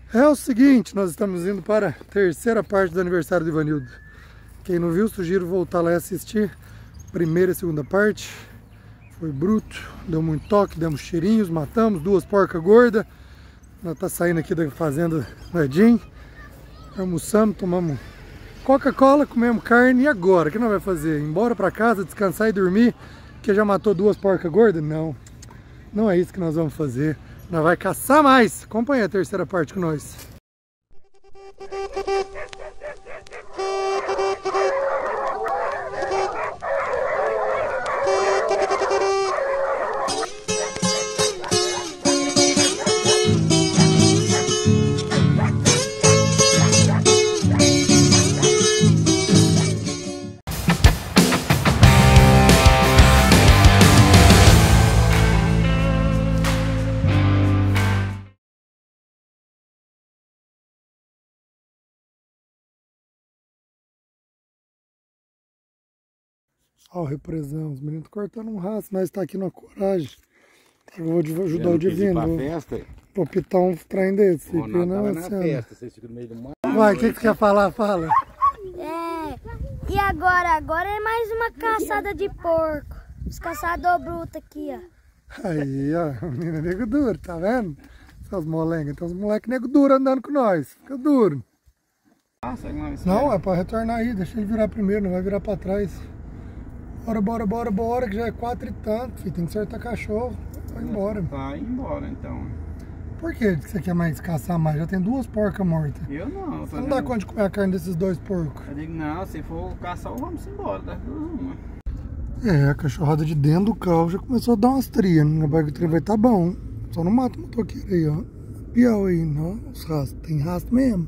É o seguinte, nós estamos indo para a terceira parte do aniversário do Ivanildo. Quem não viu, sugiro voltar lá e assistir. Primeira e segunda parte. Foi bruto, deu muito toque, demos cheirinhos, matamos 2 porcas gordas. Nós tá saindo aqui da fazenda do Edinho. Almoçamos, tomamos Coca-Cola, comemos carne. E agora? O que nós vamos fazer? Ir embora para casa, descansar e dormir? Que já matou 2 porcas gordas? Não. Não é isso que nós vamos fazer. Nós vamos caçar mais. Acompanha a terceira parte com nós. Ó, represão, os meninos cortando um rastro, nós está aqui na coragem. Eu vou ajudar o Divino. Vou pitar um trem desse. Não, na festa, vocês ficam no meio do mar. Vai, o que você quer falar? Fala. E agora? Agora é mais uma caçada de porco. Os caçadores brutos aqui, ó. Aí, ó, o menino é nego duro, tá vendo? Essas molengas, tem uns moleques nego duro andando com nós. Fica duro. Não, é pra retornar aí, deixa ele virar primeiro, não vai virar pra trás. Bora, que já é 4 e tanto, filho. Tem que acertar cachorro. Vai embora. Vai embora então. Por que você quer mais caçar mais? Já tem 2 porcas mortas. Eu não. Você não dá conta de comer a carne desses 2 porcos. Eu digo, não, se for caçar, vamos embora, das 2 uma. É, a cachorrada de dentro do carro já começou a dar umas trias. O trem vai tá bom. Só não mata o motoqueiro aí, ó. Piau aí, não. Os rastros. Tem rastro mesmo.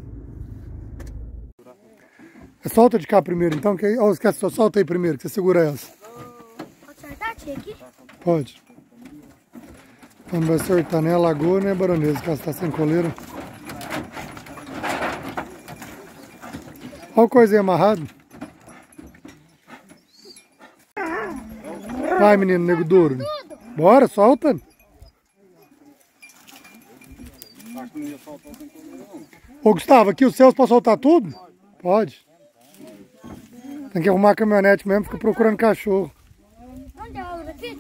Solta de cá primeiro, então. Que aí, ó, esquece, só solta aí primeiro, que você segura essa. Pode acertar, tia, aqui? Pode. Não vai acertar nem a lagoa, nem a baronesa, que ela está sem coleira. Olha o coisinha amarrado. Vai, menino, nego duro. Bora, solta. Ô, Gustavo, aqui os seus para soltar tudo? Pode. Tem que arrumar a caminhonete mesmo, fica procurando cachorro. Onde é a outra aqui?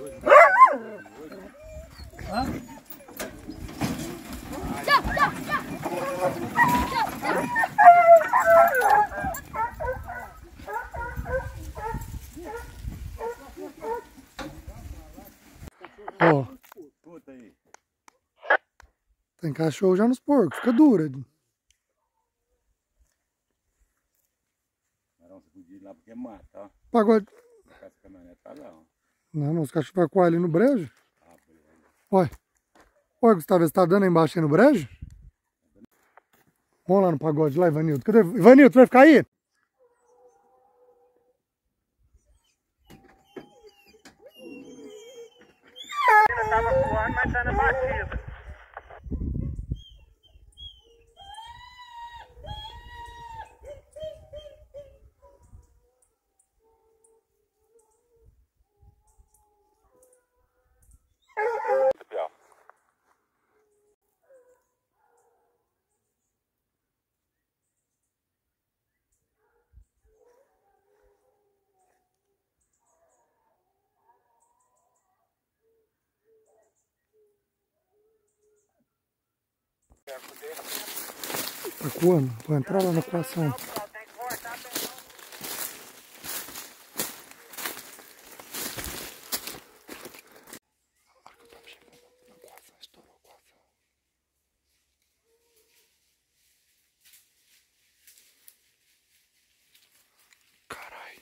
Ó. Tem cachorro já nos porcos, fica dura. Lá porque mata, ó. Pagode. Essa caminhonete tá lá, ó. Não, os cachorros vai coar ali no brejo. Olha. Olha, Gustavo, você tá dando aí embaixo aí no brejo? Vamos lá no pagode, lá, Ivanildo. Cadê? Ivanildo, tu vai ficar aí? Eu tava voando, mas tá na batida. Tá coando? Vou entrar lá na equação. Caralho.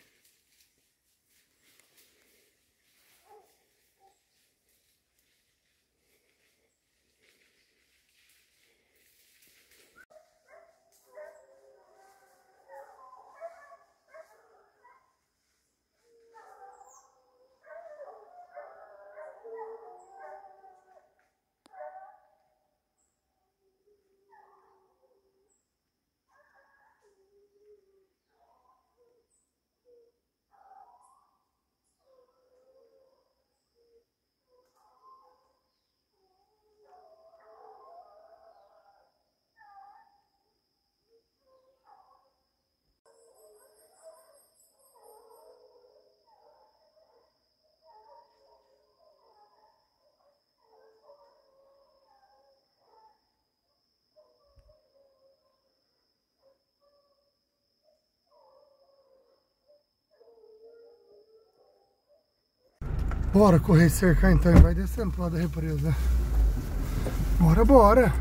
Bora correr e cercar então e vai descendo pro lado da represa. Bora, bora!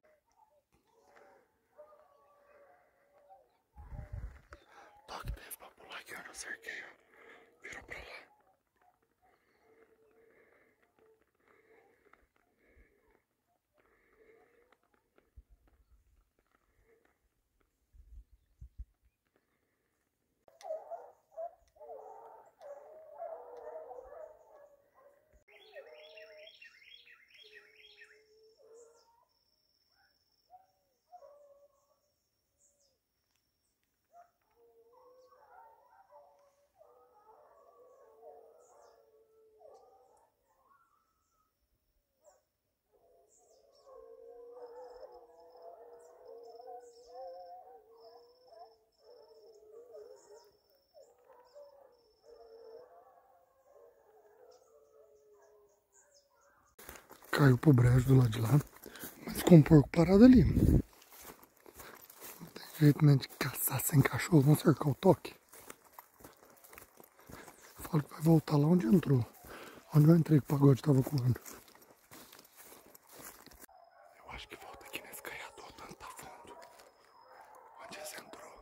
Toque teve pra pular aqui, eu não cerquei, ó. Virou pra lá. Caiu pro brejo do lado de lá, mas ficou um porco parado ali. Não tem jeito, né, de caçar sem cachorro. Vamos cercar o toque. Fala que vai voltar lá onde entrou. Onde eu entrei que o pagode tava correndo. Eu acho que volta aqui nesse caiador, tanto tá fundo. Onde você entrou?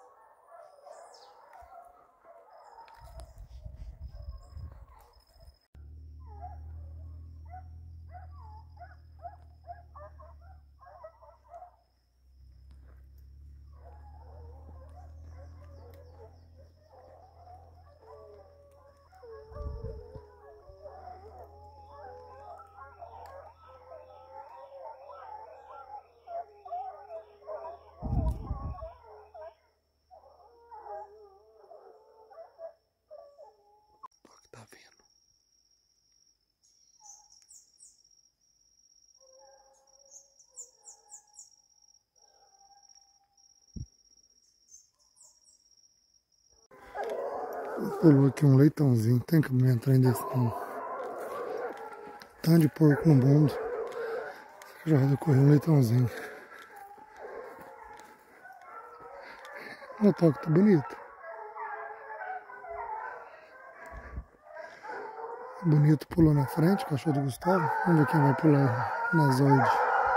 Tá vendo? Pulou aqui um leitãozinho. Tem que me entrar desse não. Tanto de porco no mundo. Já vai correr um leitãozinho. O toque tá bonito. Bonito pulou na frente, cachorro do Gustavo. Vamos ver quem vai pular na Zord.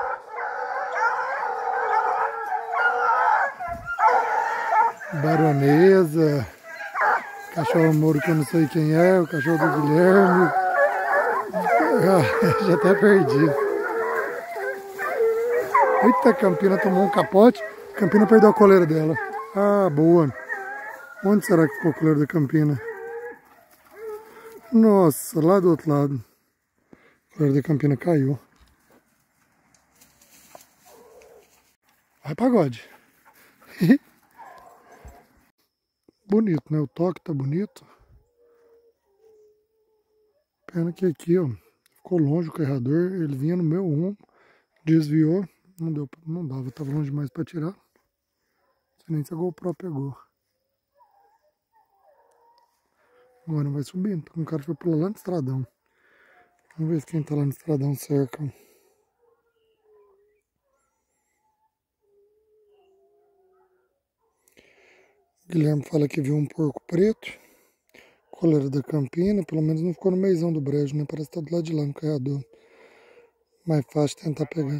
Baronesa. Cachorro Moro que eu não sei quem é. O cachorro do Guilherme. Já até perdi. Eita, a Campina tomou um capote. A Campina perdeu a coleira dela. Ah, boa. Onde será que ficou a coleira da Campina? Nossa, lá do outro lado. A coleira da Campina caiu. Vai, pagode. Bonito, né? O toque tá bonito. Pena que aqui, ó, ficou longe o carregador. Ele vinha no meu rumo, desviou. Não deu, não dava, tava longe demais pra tirar. Não sei nem se a GoPro pegou. Agora vai subindo. Um cara foi pular lá no estradão. Vamos ver se quem tá lá no estradão cerca. O Guilherme fala que viu um porco preto. Coleira da Campina. Pelo menos não ficou no meizão do brejo, né? Parece que tá do lado de lá no carregador. Mais fácil tentar pegar.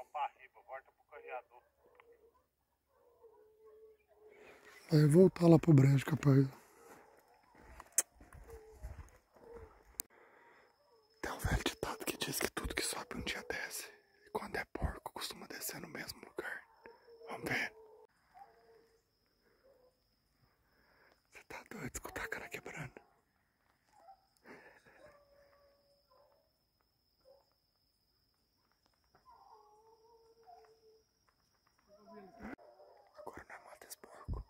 Vai voltar lá pro brejo, capaz. Tem um velho ditado que diz que tudo que sobe um dia desce. E quando é porco, costuma descer no mesmo lugar. Vamos ver. Você tá doido de escutar a cara quebrando? Agora não mata esse porco.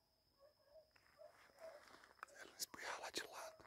Ele não espirrar lá de lado.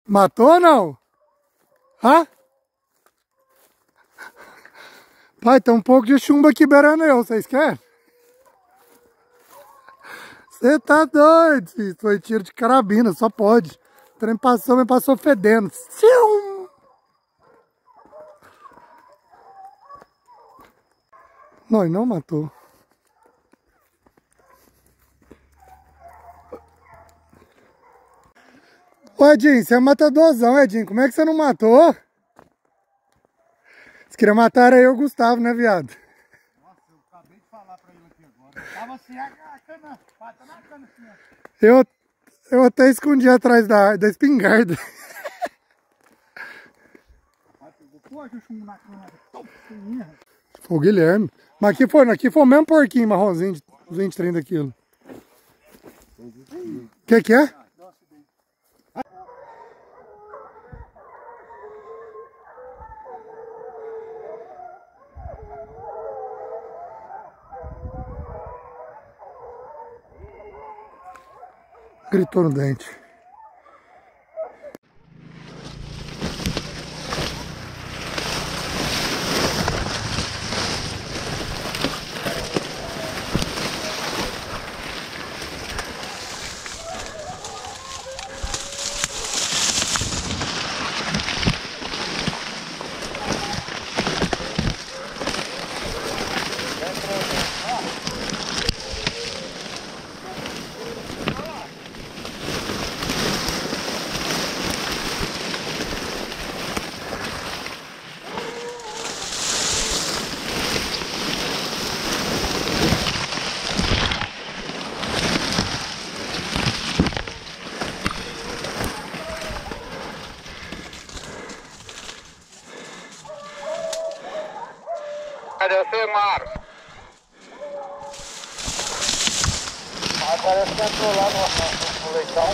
Matou ou não? Hã? Pai, tem um pouco de chumbo aqui beirando eu, vocês querem? Você tá doido, filho. Foi tiro de carabina, só pode. O trem passou, mas passou fedendo. Não, ele não matou. Ô Edinho, você é matadorzão, Edinho. Como é que você não matou? Você queria matar aí o Gustavo, né, viado? Nossa, eu acabei de falar pra ele aqui agora. Tava assim, a cana, pata na cana assim, ó. Eu até escondi atrás da espingarda. Aí pegou, pô, o chumbo na cana. Foi o Guilherme. Mas aqui foi o mesmo porquinho marronzinho de 20, 30 quilos. Que é? Gritou no dente. Cadê você, Mário? Parece que entrou lá no leitão.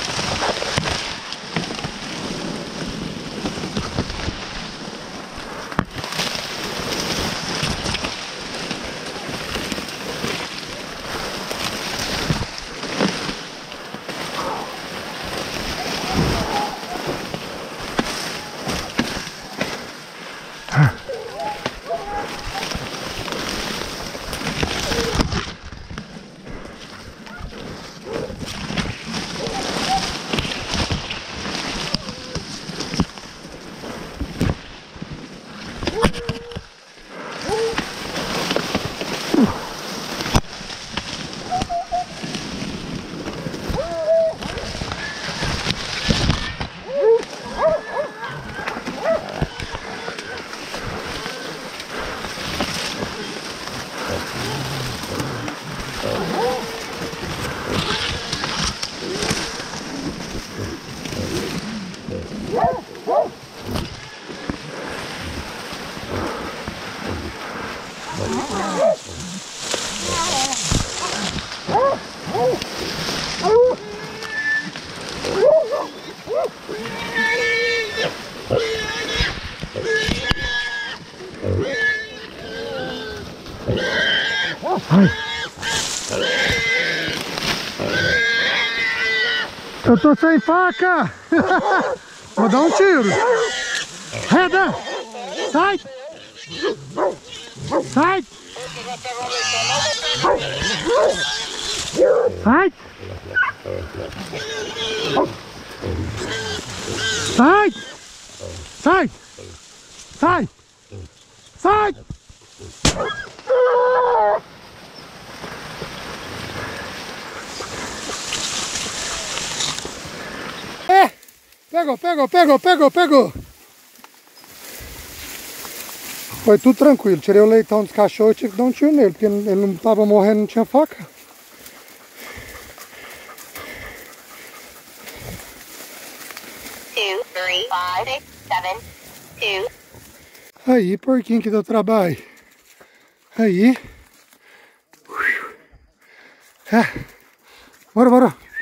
Eu tô sem faca! Vou dar um tiro! Reda! Sai! Sai! Sai! Sai! Sai! Sai! Sai! Pegou! Foi tudo tranquilo. Tirei o leitão dos cachorros e tive que dar um tiro nele, porque ele não estava morrendo, não tinha faca. Aí, porquinho que deu trabalho. Aí. Bora.